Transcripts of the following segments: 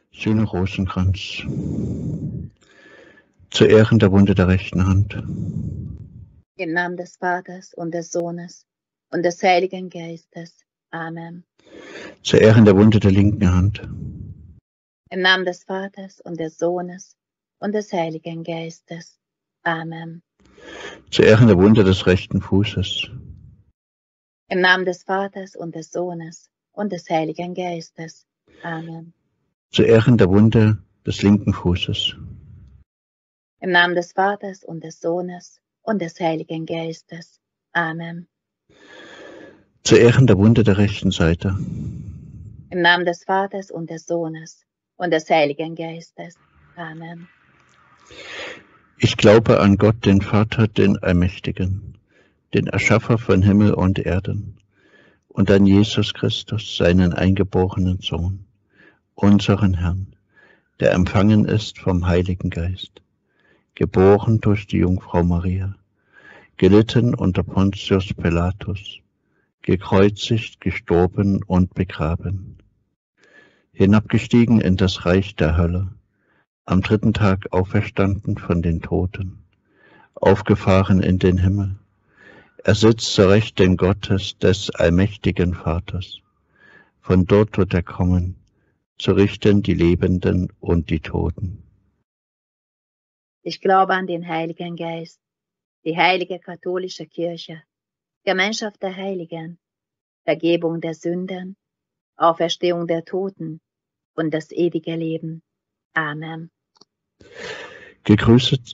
Schöner Rosenkranz. Zu Ehren der Wunde der rechten Hand. Im Namen des Vaters und des Sohnes und des Heiligen Geistes. Amen. Zu Ehren der Wunde der linken Hand. Im Namen des Vaters und des Sohnes und des Heiligen Geistes. Amen. Zu Ehren der Wunde des rechten Fußes. Im Namen des Vaters und des Sohnes und des Heiligen Geistes. Amen. Zu Ehren der Wunde des linken Fußes. Im Namen des Vaters und des Sohnes und des Heiligen Geistes. Amen. Zu Ehren der Wunde der rechten Seite. Im Namen des Vaters und des Sohnes und des Heiligen Geistes. Amen. Ich glaube an Gott, den Vater, den Allmächtigen, den Erschaffer von Himmel und Erden, und an Jesus Christus, seinen eingeborenen Sohn, unseren Herrn, der empfangen ist vom Heiligen Geist, geboren durch die Jungfrau Maria, gelitten unter Pontius Pilatus, gekreuzigt, gestorben und begraben, hinabgestiegen in das Reich der Hölle, am dritten Tag auferstanden von den Toten, aufgefahren in den Himmel. Er sitzt zur Rechten Gottes des allmächtigen Vaters. Von dort wird er kommen, zu richten die Lebenden und die Toten. Ich glaube an den Heiligen Geist, die heilige katholische Kirche, Gemeinschaft der Heiligen, Vergebung der Sünden, Auferstehung der Toten und das ewige Leben. Amen. Gegrüßet,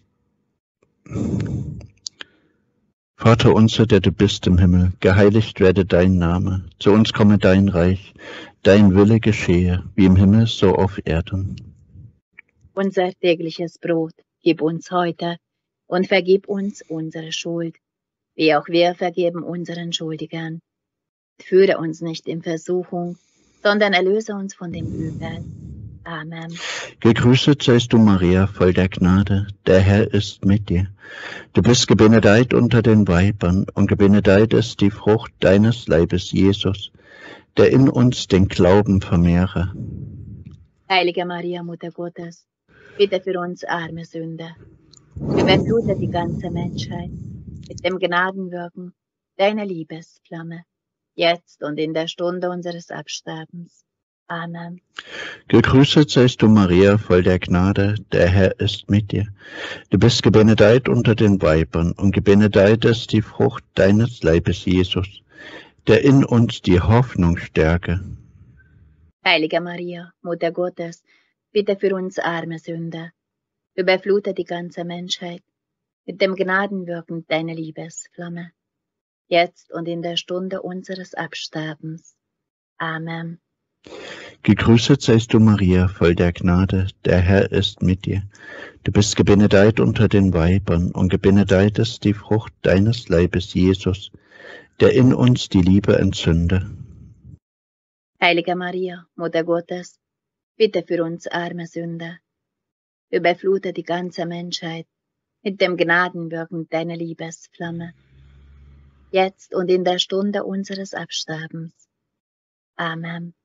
Vater unser, der du bist im Himmel, geheiligt werde dein Name, zu uns komme dein Reich, dein Wille geschehe, wie im Himmel, so auf Erden. Unser tägliches Brot gib uns heute und vergib uns unsere Schuld, wie auch wir vergeben unseren Schuldigern. Führe uns nicht in Versuchung, sondern erlöse uns von dem Übel. Amen. Gegrüßet seist du, Maria, voll der Gnade, der Herr ist mit dir. Du bist gebenedeit unter den Weibern, und gebenedeit ist die Frucht deines Leibes, Jesus, der in uns den Glauben vermehre. Heilige Maria, Mutter Gottes, bitte für uns arme Sünder. Überflute die ganze Menschheit mit dem Gnadenwirken deiner Liebesflamme, jetzt und in der Stunde unseres Absterbens. Amen. Gegrüßet seist du, Maria, voll der Gnade, der Herr ist mit dir. Du bist gebenedeit unter den Weibern, und gebenedeit ist die Frucht deines Leibes, Jesus, der in uns die Hoffnung stärke. Heilige Maria, Mutter Gottes, bitte für uns arme Sünder. Überflute die ganze Menschheit mit dem Gnadenwirken deiner Liebesflamme, jetzt und in der Stunde unseres Absterbens. Amen. Gegrüßet seist du, Maria, voll der Gnade, der Herr ist mit dir. Du bist gebenedeit unter den Weibern, und gebenedeit ist die Frucht deines Leibes, Jesus, der in uns die Liebe entzünde. Heilige Maria, Mutter Gottes, bitte für uns arme Sünder. Überflute die ganze Menschheit mit dem Gnadenwirken deiner Liebesflamme, jetzt und in der Stunde unseres Absterbens. Amen.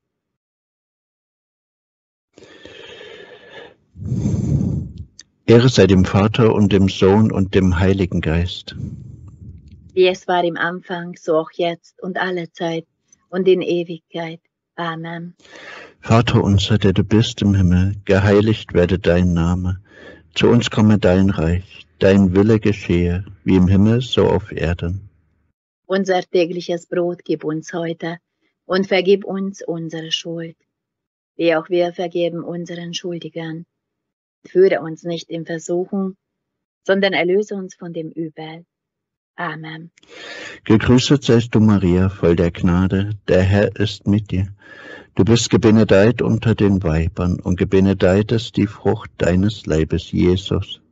Ehre sei dem Vater und dem Sohn und dem Heiligen Geist. Wie es war im Anfang, so auch jetzt und alle Zeit und in Ewigkeit. Amen. Vater unser, der du bist im Himmel, geheiligt werde dein Name. Zu uns komme dein Reich, dein Wille geschehe, wie im Himmel, so auf Erden. Unser tägliches Brot gib uns heute und vergib uns unsere Schuld, wie auch wir vergeben unseren Schuldigern. Führe uns nicht in Versuchung, sondern erlöse uns von dem Übel. Amen. Gegrüßet seist du, Maria, voll der Gnade, der Herr ist mit dir. Du bist gebenedeit unter den Weibern, und gebenedeit ist die Frucht deines Leibes, Jesus.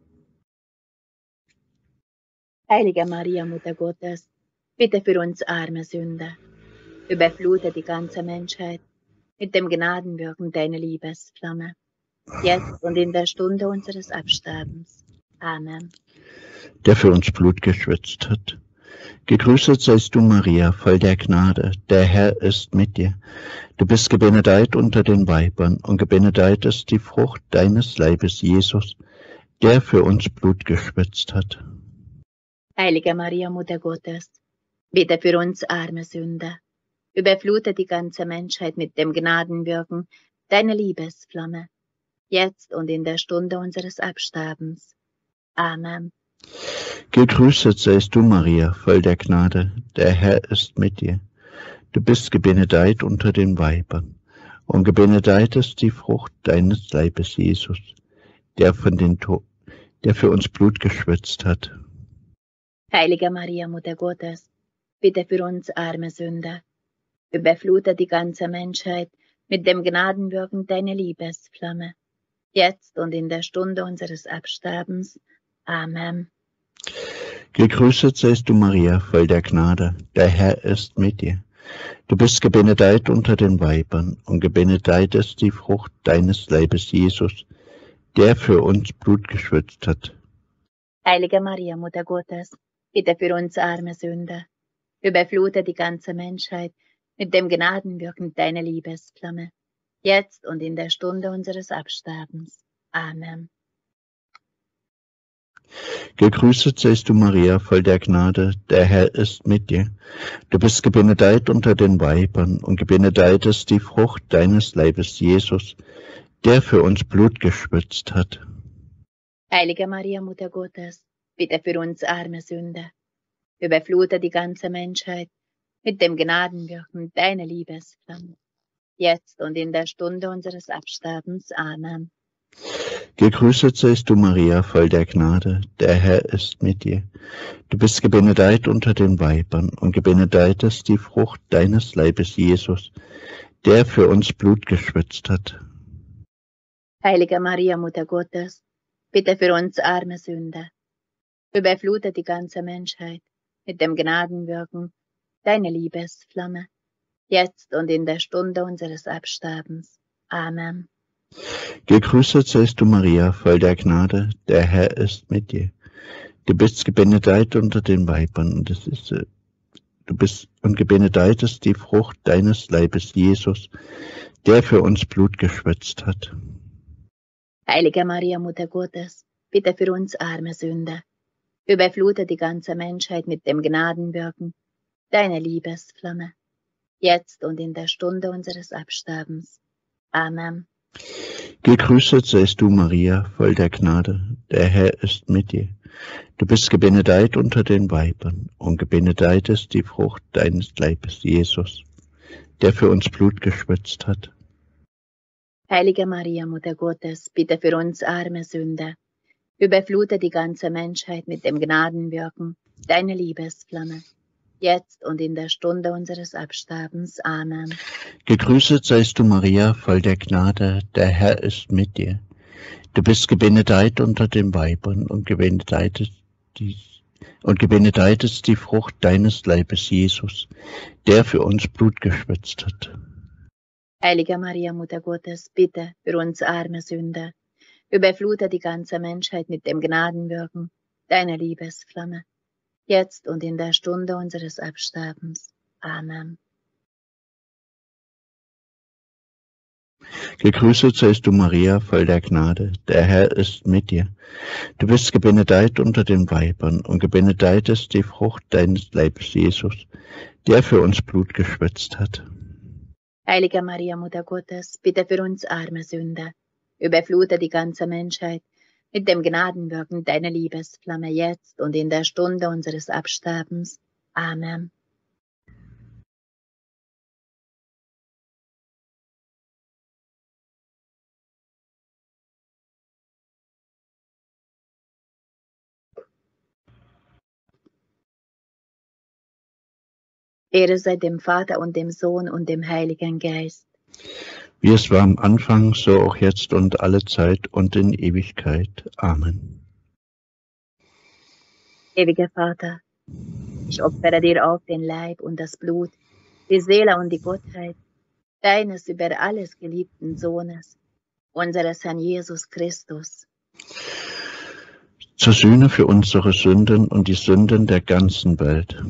Heilige Maria, Mutter Gottes, bitte für uns arme Sünder. Überflute die ganze Menschheit mit dem Gnadenwirken deiner Liebesflamme, jetzt und in der Stunde unseres Absterbens. Amen. Der für uns Blut geschwitzt hat, Gegrüßet seist du, Maria, voll der Gnade, der Herr ist mit dir. Du bist gebenedeit unter den Weibern, und gebenedeit ist die Frucht deines Leibes, Jesus, der für uns Blut geschwitzt hat. Heilige Maria, Mutter Gottes, bitte für uns arme Sünder. Überflute die ganze Menschheit mit dem Gnadenwirken deiner Liebesflamme, jetzt und in der Stunde unseres Absterbens. Amen. Gegrüßet seist du, Maria, voll der Gnade, der Herr ist mit dir. Du bist gebenedeit unter den Weibern, und gebenedeit ist die Frucht deines Leibes, Jesus, der für uns Blut geschwitzt hat. Heilige Maria, Mutter Gottes, bitte für uns arme Sünder. Überflute die ganze Menschheit mit dem Gnadenwirken deiner Liebesflamme, jetzt und in der Stunde unseres Absterbens. Amen. Gegrüßet seist du, Maria, voll der Gnade, der Herr ist mit dir. Du bist gebenedeit unter den Weibern, und gebenedeit ist die Frucht deines Leibes, Jesus, der für uns Blut geschwitzt hat. Heilige Maria, Mutter Gottes, bitte für uns arme Sünder. Überflute die ganze Menschheit mit dem Gnadenwirken deiner Liebesflamme, jetzt und in der Stunde unseres Absterbens. Amen. Gegrüßet seist du, Maria, voll der Gnade, der Herr ist mit dir. Du bist gebenedeit unter den Weibern, und gebenedeit ist die Frucht deines Leibes, Jesus, der für uns Blut geschwitzt hat. Heilige Maria, Mutter Gottes, bitte für uns arme Sünder. Überflute die ganze Menschheit mit dem Gnadenwirken deiner Liebesflamme, jetzt und in der Stunde unseres Absterbens. Amen. Gegrüßet seist du, Maria, voll der Gnade, der Herr ist mit dir. Du bist gebenedeit unter den Weibern, und gebenedeit ist die Frucht deines Leibes, Jesus, der für uns Blut geschwitzt hat. Heilige Maria, Mutter Gottes, bitte für uns arme Sünder. Überflute die ganze Menschheit mit dem Gnadenwirken deiner Liebesflamme, jetzt und in der Stunde unseres Absterbens. Amen. Gegrüßet seist du, Maria, voll der Gnade, der Herr ist mit dir. Du bist gebenedeit unter den Weibern, und gebenedeit ist die Frucht deines Leibes, Jesus, der für uns Blut geschwitzt hat. Heilige Maria, Mutter Gottes, bitte für uns arme Sünder. Überflute die ganze Menschheit mit dem Gnadenwirken deiner Liebesflamme, jetzt und in der Stunde unseres Absterbens. Amen. Gegrüßet seist du, Maria, voll der Gnade, der Herr ist mit dir. Du bist gebenedeit unter den Weibern, und gebenedeit ist die Frucht deines Leibes, Jesus, der für uns Blut geschwitzt hat. Heilige Maria, Mutter Gottes, bitte für uns arme Sünder. Überflute die ganze Menschheit mit dem Gnadenwirken deiner Liebesflamme, jetzt und in der Stunde unseres Absterbens. Amen. Gegrüßet seist du, Maria, voll der Gnade, der Herr ist mit dir. Du bist gebenedeit unter den Weibern, und gebenedeit ist die Frucht deines Leibes, Jesus, der für uns Blut geschwitzt hat. Heilige Maria, Mutter Gottes, bitte für uns arme Sünder. Überflute die ganze Menschheit mit dem Gnadenwirken deiner Liebesflamme, jetzt und in der Stunde unseres Absterbens. Amen. Gegrüßet seist du, Maria, voll der Gnade, der Herr ist mit dir. Du bist gebenedeit unter den Weibern, und gebenedeit ist die Frucht deines Leibes, Jesus, der für uns Blut geschwitzt hat. Heilige Maria, Mutter Gottes, bitte für uns arme Sünder. Überflute die ganze Menschheit mit dem Gnadenwirken deiner Liebesflamme, jetzt und in der Stunde unseres Absterbens. Amen. Ehre sei dem Vater und dem Sohn und dem Heiligen Geist. Wie es war am Anfang, so auch jetzt und alle Zeit und in Ewigkeit. Amen. Ewiger Vater, ich opfere dir auf den Leib und das Blut, die Seele und die Gottheit deines über alles geliebten Sohnes, unseres Herrn Jesus Christus, zur Sühne für unsere Sünden und die Sünden der ganzen Welt.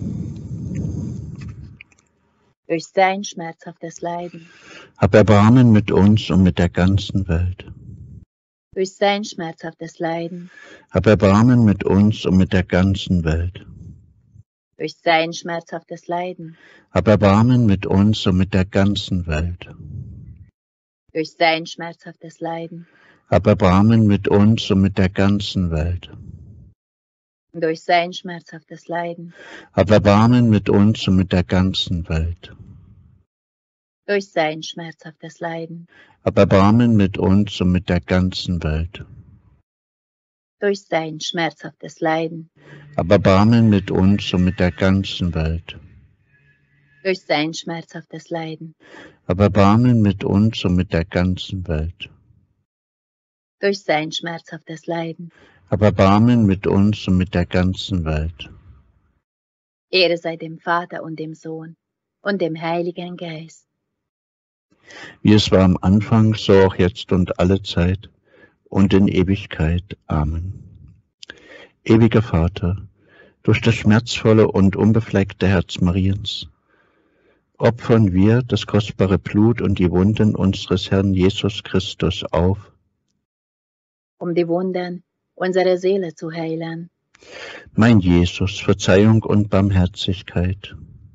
Durch sein schmerzhaftes Leiden. Hab Erbarmen mit uns und mit der ganzen Welt. Durch sein schmerzhaftes Leiden. Hab Erbarmen mit uns und mit der ganzen Welt. Durch sein schmerzhaftes Leiden. Hab Erbarmen mit uns und mit der ganzen Welt. Durch sein schmerzhaftes Leiden. Hab Erbarmen mit uns und mit der ganzen Welt. Durch sein schmerzhaftes Leiden. Hab Erbarmen mit uns und mit der ganzen Welt. Durch sein schmerzhaftes Leiden. Hab Erbarmen mit uns und mit der ganzen Welt. Durch sein schmerzhaftes Leiden. Hab Erbarmen mit uns und mit der ganzen Welt. Durch sein schmerzhaftes Leiden. Hab Erbarmen mit uns und mit der ganzen Welt. Durch sein schmerzhaftes Leiden. Hab Erbarmen mit uns und mit der ganzen Welt. Ehre sei dem Vater und dem Sohn und dem Heiligen Geist. Wie es war am Anfang, so auch jetzt und alle Zeit und in Ewigkeit. Amen. Ewiger Vater, durch das schmerzvolle und unbefleckte Herz Mariens opfern wir das kostbare Blut und die Wunden unseres Herrn Jesus Christus auf, um die Wunden unserer Seele zu heilen. Mein Jesus, Verzeihung und Barmherzigkeit.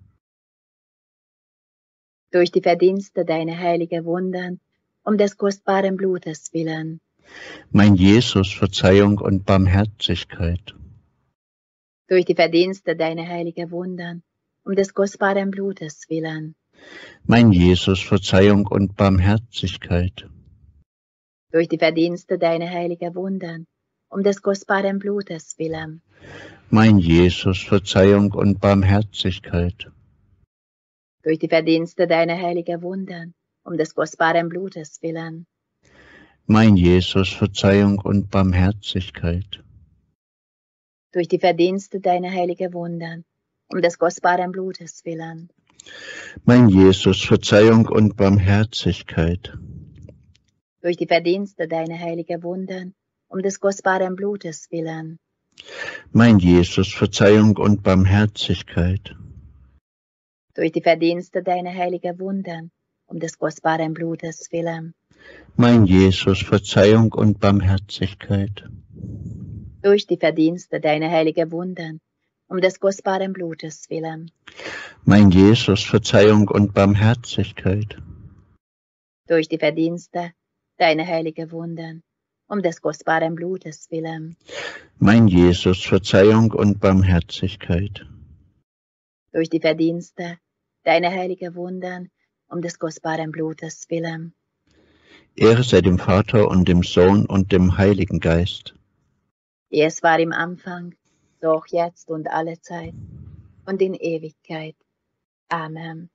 Durch die Verdienste deiner heiligen Wunden, um des kostbaren Blutes willen. Mein Jesus, Verzeihung und Barmherzigkeit. Durch die Verdienste deiner heiligen Wunden, um des kostbaren Blutes willen. Mein Jesus, Verzeihung und Barmherzigkeit. Durch die Verdienste deiner heiligen Wunden, um des kostbaren Blutes willen. Mein Jesus, Verzeihung und Barmherzigkeit. Durch die Verdienste deiner heiligen Wunden, um des kostbaren Blutes willen. Mein Jesus, Verzeihung und Barmherzigkeit. Durch die Verdienste deiner heiligen Wunden, um des kostbaren Blutes willen. Mein Jesus, Verzeihung und Barmherzigkeit. Durch die Verdienste deiner heiligen Wunden, um des kostbaren Blutes willen. Mein Jesus, Verzeihung und Barmherzigkeit. Durch die Verdienste deiner heiligen Wunden, um des kostbaren Blutes willen. Mein Jesus, Verzeihung und Barmherzigkeit. Durch die Verdienste deiner heiligen Wunden, um des kostbaren Blutes willen. Mein Jesus, Verzeihung und Barmherzigkeit. Durch die Verdienste deiner heiligen Wunden, um des kostbaren Blutes willen. Mein Jesus, Verzeihung und Barmherzigkeit. Durch die Verdienste deiner heiligen Wunden, um des kostbaren Blutes willen. Ehre sei dem Vater und dem Sohn und dem Heiligen Geist. Wie es war im Anfang, so auch jetzt und alle Zeit und in Ewigkeit. Amen.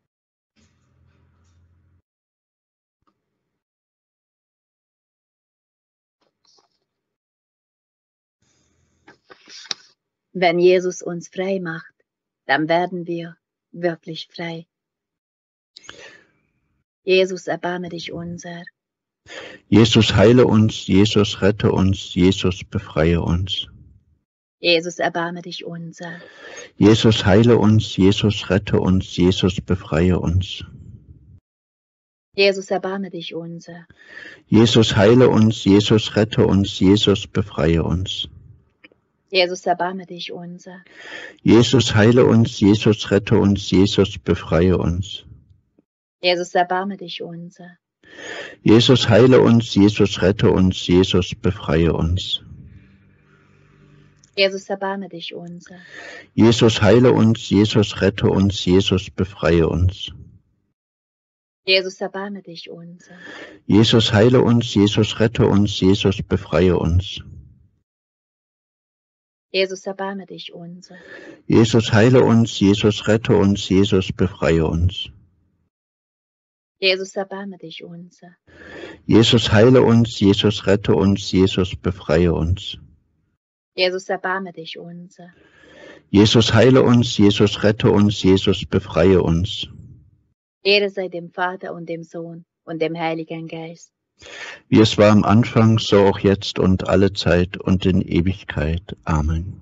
Wenn Jesus uns frei macht, dann werden wir wirklich frei. Jesus, erbarme dich unser. Jesus, heile uns, Jesus, rette uns, Jesus, befreie uns. Jesus, erbarme dich unser. Jesus, heile uns, Jesus, rette uns, Jesus, befreie uns. Jesus, erbarme dich unser. Jesus, heile uns, Jesus, rette uns, Jesus, befreie uns. Jesus, erbarme dich unser. Jesus, heile uns, Jesus, rette uns, Jesus, befreie uns. Jesus, erbarme dich unser. Jesus, heile uns, Jesus, rette uns, Jesus, befreie uns. Jesus, erbarme dich unser. Jesus, heile uns, Jesus, rette uns, Jesus, befreie uns. Jesus, erbarme dich unser. Jesus, heile uns, Jesus, rette uns, Jesus, befreie uns. Jesus, erbarme dich unser. Jesus, heile uns, Jesus, rette uns, Jesus, befreie uns. Jesus, erbarme dich unser. Jesus, heile uns, Jesus, rette uns, Jesus, befreie uns. Jesus, erbarme dich unser. Jesus, heile uns, Jesus, rette uns, Jesus, befreie uns. Ehre sei dem Vater und dem Sohn und dem Heiligen Geist. wie es war am Anfang, so auch jetzt und alle Zeit und in Ewigkeit. Amen.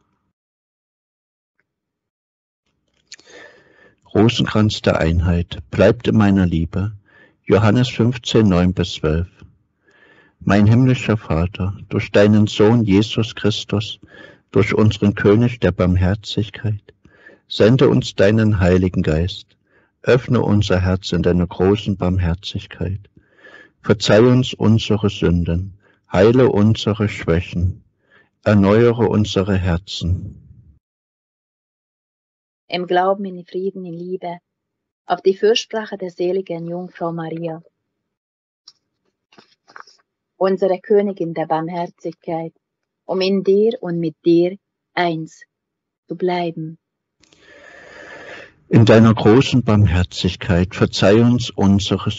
Rosenkranz der Einheit, bleibt in meiner Liebe. Johannes 15, 9-12. Mein himmlischer Vater, durch deinen Sohn Jesus Christus, durch unseren König der Barmherzigkeit, sende uns deinen Heiligen Geist, öffne unser Herz in deiner großen Barmherzigkeit. Verzeih uns unsere Sünden, heile unsere Schwächen, erneuere unsere Herzen. Im Glauben, in Frieden, in Liebe, auf die Fürsprache der seligen Jungfrau Maria, unsere Königin der Barmherzigkeit, um in dir und mit dir eins zu bleiben. In deiner großen Barmherzigkeit verzeih uns unsere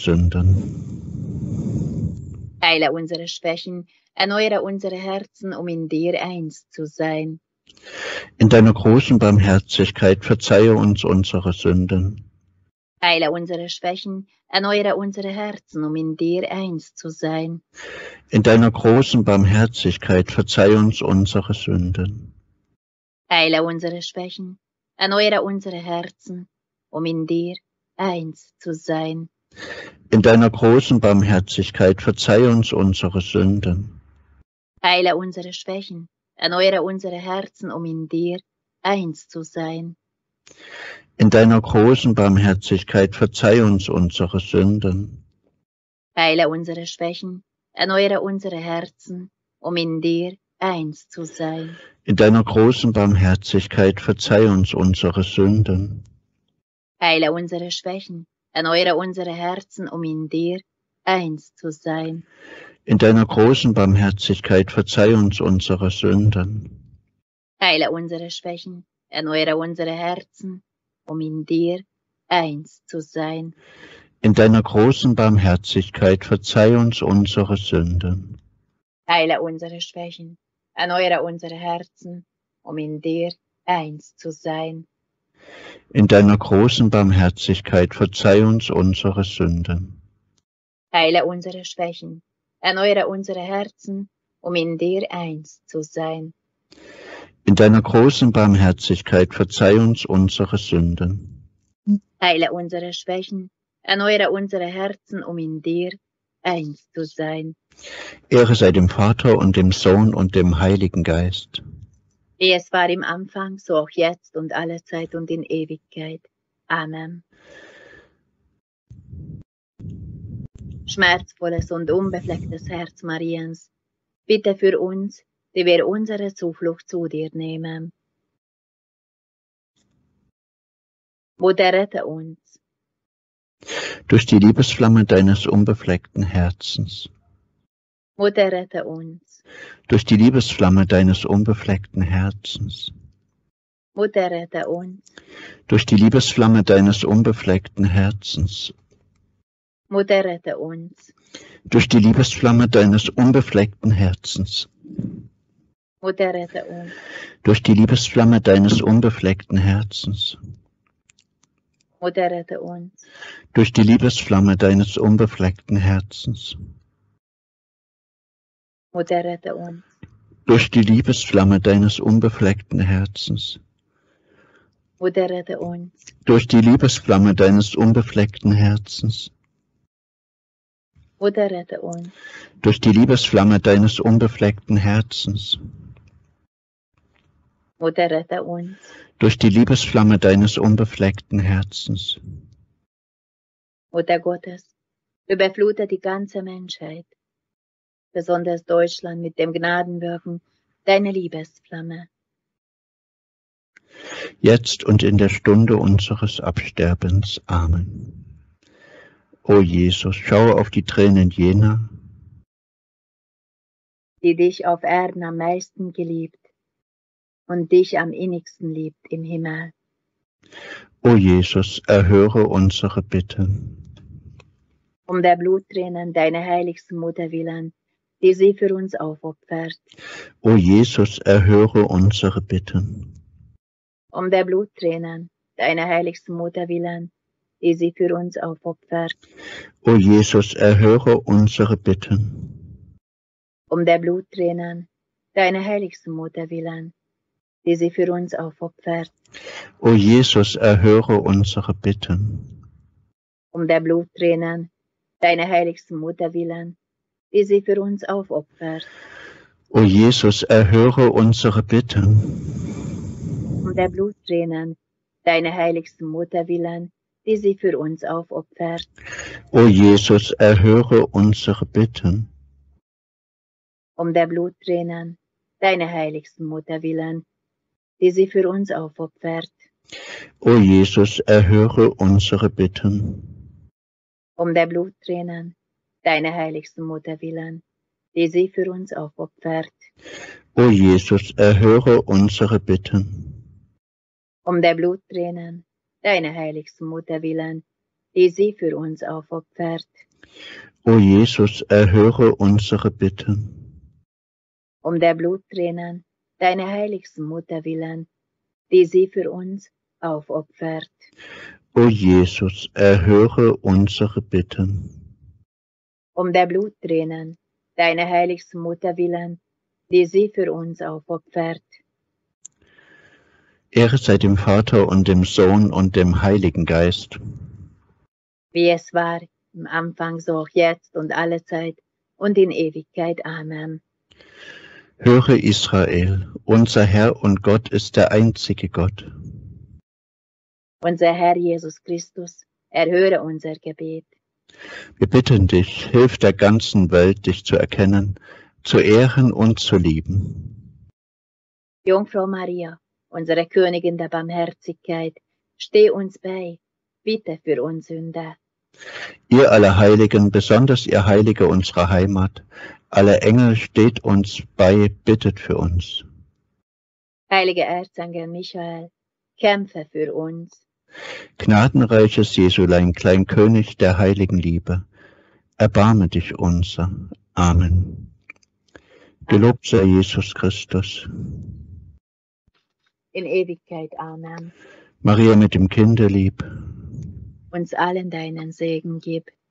Sünden. Heile unsere Schwächen, erneuere unsere Herzen, um in dir eins zu sein. In deiner großen Barmherzigkeit verzeihe uns unsere Sünden. Heile unsere Schwächen, erneuere unsere Herzen, um in dir eins zu sein. In deiner großen Barmherzigkeit verzeihe uns unsere Sünden. Heile unsere Schwächen, erneuere unsere Herzen, um in dir eins zu sein. In deiner großen Barmherzigkeit verzeihe uns unsere Sünden. Heile unsere Schwächen, erneuere unsere Herzen, um in dir eins zu sein. In deiner großen Barmherzigkeit verzeihe uns unsere Sünden. Heile unsere Schwächen, erneuere unsere Herzen, um in dir eins zu sein. In deiner großen Barmherzigkeit verzeihe uns unsere Sünden. Heile unsere Schwächen, erneuere unsere Herzen, um in dir eins zu sein. In deiner großen Barmherzigkeit verzeihe uns unsere Sünden. Heile unsere Schwächen, erneuere unsere Herzen, um in dir eins zu sein. In deiner großen Barmherzigkeit verzeihe uns unsere Sünden. Heile unsere Schwächen, erneuere unsere Herzen, um in dir eins zu sein. In deiner großen Barmherzigkeit verzeihe uns unsere Sünden. Heile unsere Schwächen, erneuere unsere Herzen, um in dir eins zu sein. In deiner großen Barmherzigkeit verzeihe uns unsere Sünden. Heile unsere Schwächen, erneuere unsere Herzen, um in dir eins zu sein. Ehre sei dem Vater und dem Sohn und dem Heiligen Geist. Wie es war im Anfang, so auch jetzt und alle Zeit und in Ewigkeit. Amen. Schmerzvolles und unbeflecktes Herz Mariens, bitte für uns, die wir unsere Zuflucht zu dir nehmen. Mutter, rette uns. Durch die Liebesflamme deines unbefleckten Herzens. Mutter, rette uns. Durch die Liebesflamme deines unbefleckten Herzens. Mutter, rette uns. Durch die Liebesflamme deines unbefleckten Herzens. Mutter, rette uns. Durch die Liebesflamme deines unbefleckten Herzens. Mutter, rette uns. Durch die Liebesflamme deines unbefleckten Herzens. Mutter, rette uns. Durch die Liebesflamme deines unbefleckten Herzens. Mutter, rette uns. Durch die Liebesflamme deines unbefleckten Herzens. Mutter, rette uns. Durch die Liebesflamme deines unbefleckten Herzens. Mutter, rette uns. Durch die Liebesflamme deines unbefleckten Herzens. Mutter, rette uns. Durch die Liebesflamme deines unbefleckten Herzens. Mutter Gottes, überflute die ganze Menschheit, besonders Deutschland mit dem Gnadenwirken deiner Liebesflamme. Jetzt und in der Stunde unseres Absterbens. Amen. O Jesus, schaue auf die Tränen jener, die dich auf Erden am meisten geliebt und dich am innigsten liebt im Himmel. O Jesus, erhöre unsere Bitten. Um der Bluttränen deiner heiligsten Mutter willen, die sie für uns aufopfert. O Jesus, erhöre unsere Bitten. Um der Bluttränen deiner heiligsten Mutter willen, die sie für uns aufopfert. O Jesus, erhöre unsere Bitten. Um der Bluttränen deiner heiligsten Mutter willen, die sie für uns aufopfert. O Jesus, erhöre unsere Bitten. Um der Bluttränen deiner heiligsten Mutter willen, die sie für uns aufopfert. O Jesus, erhöre unsere Bitten. Um der Bluttränen deiner heiligsten Mutter willen, die sie für uns aufopfert. O Jesus, erhöre unsere Bitten. Um der Bluttränen deiner heiligsten Mutter willen, die sie für uns aufopfert. O Jesus, erhöre unsere Bitten. Um der Bluttränen deiner heiligsten Mutter willen, die sie für uns aufopfert. O Jesus, erhöre unsere Bitten. Um der Bluttränen deiner heiligsten Mutter willen, die sie für uns aufopfert. O Jesus, erhöre unsere Bitten. Um der Bluttränen deiner heiligsten Mutter willen, die sie für uns aufopfert. O Jesus, erhöre unsere Bitten. Um der Bluttränen deiner heiligsten Mutter willen, die sie für uns aufopfert. Ehre sei dem Vater und dem Sohn und dem Heiligen Geist. Wie es war im Anfang, so auch jetzt und allezeit und in Ewigkeit. Amen. Höre Israel, unser Herr und Gott ist der einzige Gott. Unser Herr Jesus Christus, erhöre unser Gebet. Wir bitten dich, hilf der ganzen Welt, dich zu erkennen, zu ehren und zu lieben. Jungfrau Maria, unsere Königin der Barmherzigkeit, steh uns bei, bitte für uns Sünder. Ihr alle Heiligen, besonders ihr Heilige unserer Heimat, alle Engel steht uns bei, bittet für uns. Heiliger Erzengel Michael, kämpfe für uns. Gnadenreiches Jesulein, Kleinkönig der heiligen Liebe, erbarme dich unser. Amen. Gelobt sei Jesus Christus. In Ewigkeit. Amen. Maria mit dem Kinde lieb, Uns allen deinen Segen gib.